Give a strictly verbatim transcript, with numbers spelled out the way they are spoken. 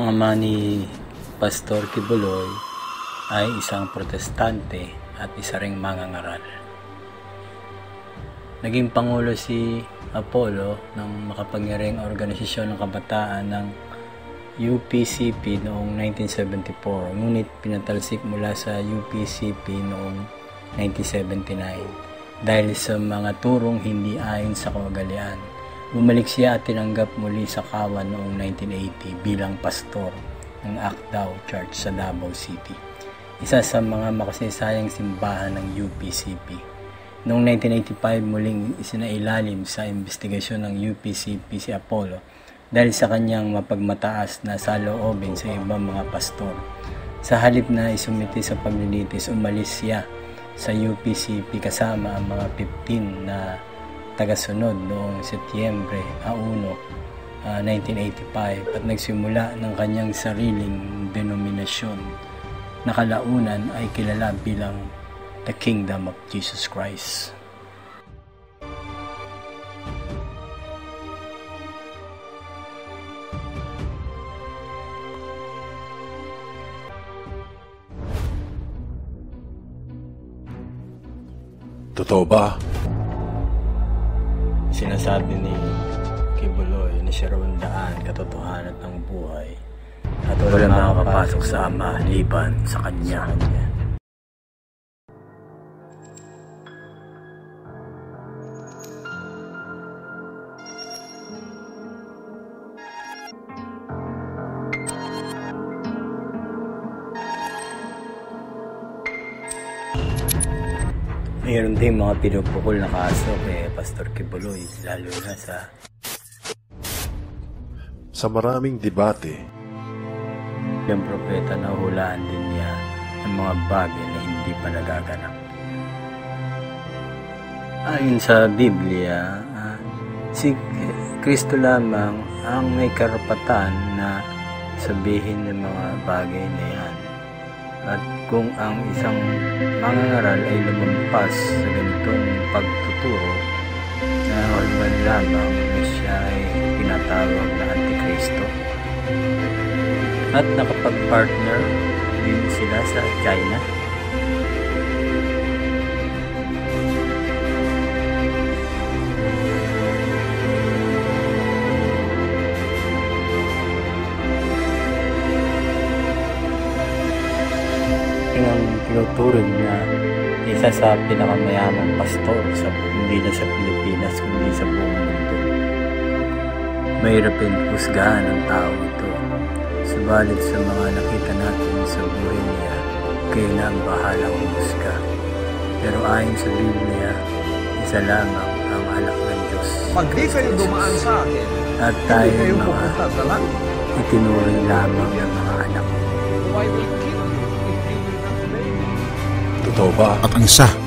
Ang ama ni Pastor Kibuloy ay isang protestante at isa ring mangangaral. Naging pangulo si Apollo ng makapangyarihang organisasyon ng kabataan ng U P C P noong nineteen seventy-four, ngunit pinatalsik mula sa U P C P noong nineteen seventy-nine dahil sa mga turong hindi ayon sa kaugalian. Bumalik siya at tinanggap muli sa Kawan noong nineteen eighty bilang pastor ng Akdaw Church sa Davao City, isa sa mga makasaysayang simbahan ng U P C P. Noong nineteen eighty-five, muling isinailalim sa investigasyon ng U P C P si Apollo dahil sa kanyang mapagmataas na saloobin sa ibang mga pastor. Sa halip na isumiti sa paglilitis, umalis siya sa U P C P kasama ang mga fifteen na tagasunod noong Setyembre one, uh, nineteen eighty-five at nagsimula ng kanyang sariling denominasyon na kalaunan ay kilala bilang The Kingdom of Jesus Christ. Totoo ba? Sinasabi ni Kibuloy na siya raw ang daan, katotohanan ng buhay at wala makakapasok sa Ama liban sa Kanya. Mayroon din mga pinupukol na kaso kay Pastor Kibuloy, lalo na sa sa maraming debate. Yung propeta na hulaan din niya ng mga bagay na hindi pa nagaganap. Ayon sa Biblia, uh, si Kristo lamang ang may karapatan na sabihin ng mga bagay na yan. At kung ang isang mangangaral ay lumampas sa ganitong pagtuturo na hulman lamang na siya ay pinatawag na Antikristo at nakapag-partner din sila sa China. Ang tinuturing na isa sa pinakamayamang pastor sa hindi na sa Pilipinas kundi sa buong mundo. Mahirap rin husgahan ang tao ito, subalit sa mga nakita natin sa buhay niya, kayo na ang bahalang husga. Pero ayon sa Biblia, isa lamang ang anak ng Diyos. Pag di kayo dumaan sa akin, at tayo kayo mga pupunta sa langit. itinuring lamang ng mga anak. Why will kill if you will not obey me? Totoo ba? At ang isa